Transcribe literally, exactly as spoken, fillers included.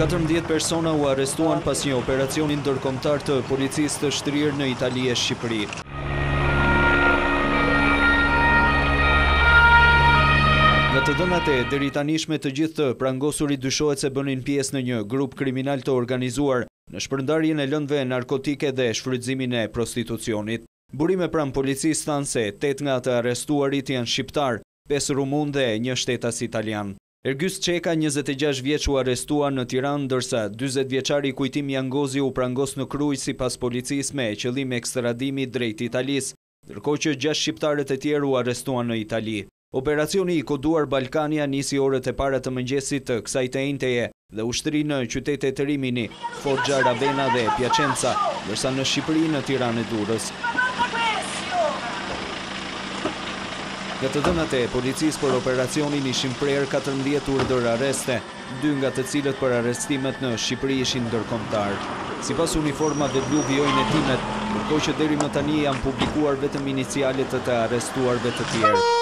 katërmbëdhjetë persona u arrestuan pas një operacioni ndërkombëtar të policisë të shtrirë në Itali e Shqipëri. Nga të dhënat e deritanishme, të gjithë të prangosurit dyshohet se bënin pjesë në një grup kriminal të organizuar në shpërndarjen e lëndëve narkotike dhe shfrytëzimin e prostitucionit. Burime pranë policisë thanë se tetë nga të arrestuarit janë shqiptar, pesë rumun dhe një shtetas italian. Ergjys Çeka, njëzet e gjashtë vjeç, u arrestua në Tiranë, ndërsa dyzet vjeçari Kujtim Jangozi u prangos në Krujë sipas policisë me qëllim ekstradimi drejt Italisë, ndërkohë që gjashtë shqiptarët e tjerë u arrestuan në Itali. Operacioni i koduar Balcania nisi orët e para të mëngjesit të kësaj të enjteje dhe ushtri në qytetet e Rimini, Foggia, Ravenna dhe Piacenza, ndërsa në Shqipëri në Tiranë e Durrës. Nga të dhënat e policisë për operacionin ishin prerë katërmbëdhjetë urdhër arreste, dy nga të cilët për arrestimet në Shqipëri ishin ndërkombëtar. Sipas uniformave blu vijojnë hetimet, ndërkohë që deri më tani janë publikuar vetëm inicialet të të arrestuarve të tjerë.